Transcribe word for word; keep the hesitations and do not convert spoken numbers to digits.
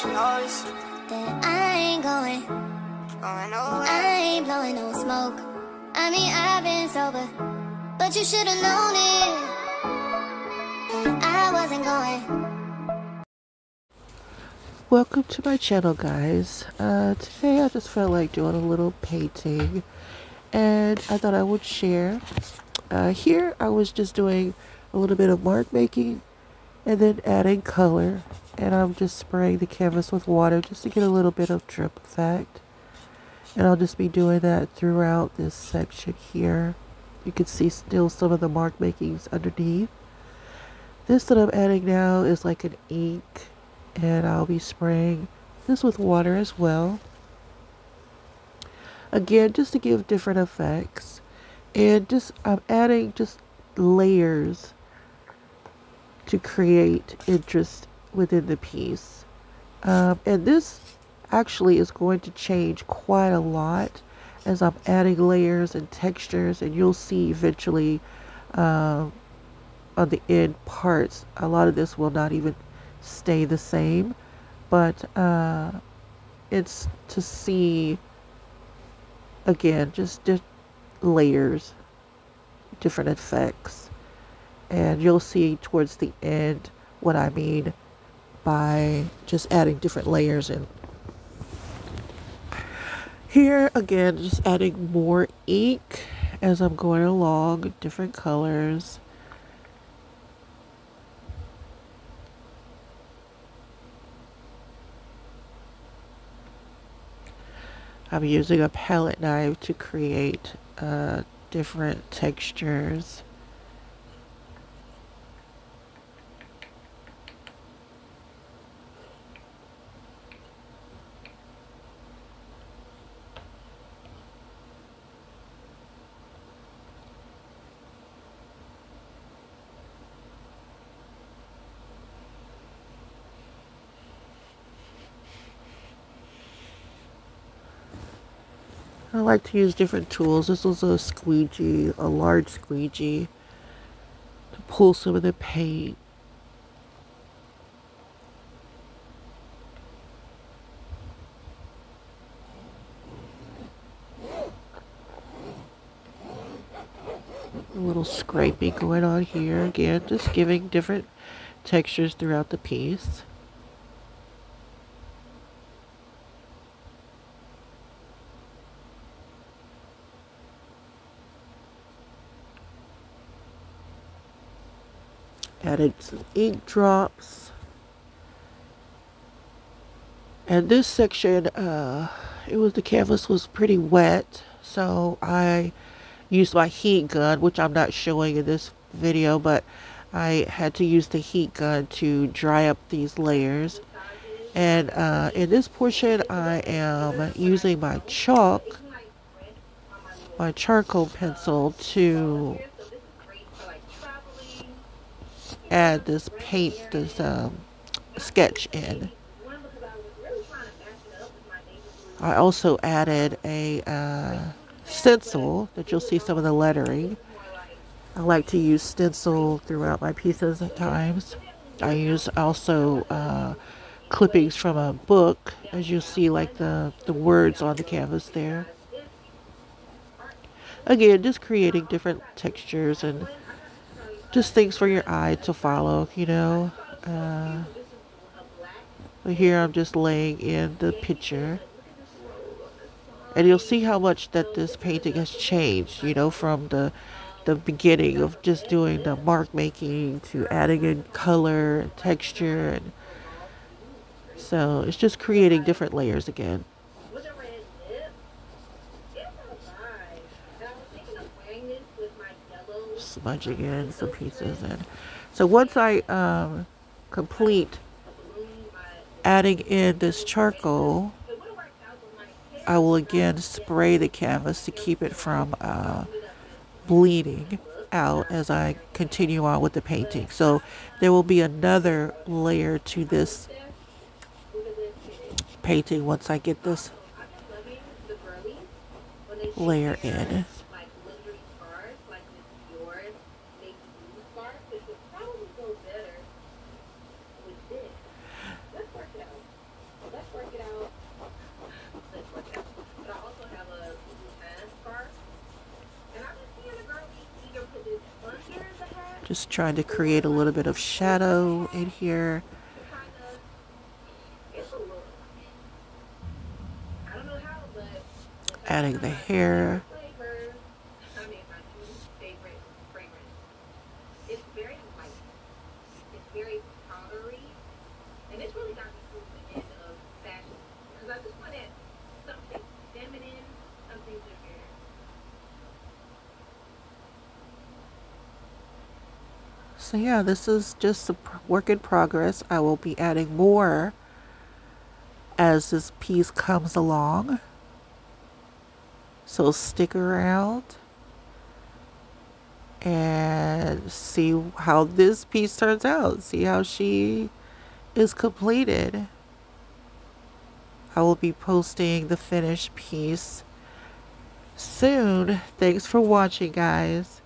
she knows that I ain't going, going nowhere. I ain't blowing no smoke. I mean, I've been sober, but you should've known it, that I wasn't going. Welcome to my channel, guys. Uh, today I just felt like doing a little painting, and I thought I would share. Uh, here I was just doing a little bit of mark making and then adding color, and I'm just spraying the canvas with water just to get a little bit of drip effect. And I'll just be doing that throughout this section here. You can see still some of the mark makings underneath. This that I'm adding now is like an ink, and I'll be spraying this with water as well. Again, just to give different effects. And just I'm adding just layers to create interest within the piece. Um, and this actually is going to change quite a lot as I'm adding layers and textures, and you'll see eventually uh, on the end parts, a lot of this will not even stay the same, but uh, it's to see again just di layers, different effects, and you'll see towards the end what I mean by just adding different layers. And here again, just adding more ink as I'm going along, different colors. I'm using a palette knife to create uh, different textures. I like to use different tools. This was a squeegee, a large squeegee, to pull some of the paint. A little scraping going on here. Again, just giving different textures throughout the piece. Added some ink drops. And this section, uh, it was the canvas was pretty wet, so I used my heat gun, which I'm not showing in this video, but I had to use the heat gun to dry up these layers. And uh, in this portion, I am using my chalk, my charcoal pencil, to add this paint, this um, sketch in. I also added a uh, stencil that you'll see some of the lettering. I like to use stencil throughout my pieces at times. I use also uh, clippings from a book, as you'll see, like the, the words on the canvas there. Again, just creating different textures and just things for your eye to follow, you know. Uh, but here I'm just laying in the picture. And you'll see how much that this painting has changed, you know, from the the beginning of just doing the mark making to adding in color and texture. And so it's just creating different layers again. Smudging in some pieces. And so once I um, complete adding in this charcoal, I will again spray the canvas to keep it from uh, bleeding out as I continue on with the painting. So there will be another layer to this painting once I get this layer in. Just trying to create a little bit of shadow in here. Adding the hair. So yeah, this is just a work in progress. I will be adding more as this piece comes along. So stick around and see how this piece turns out. See how she is completed. I will be posting the finished piece soon. Thanks for watching, guys.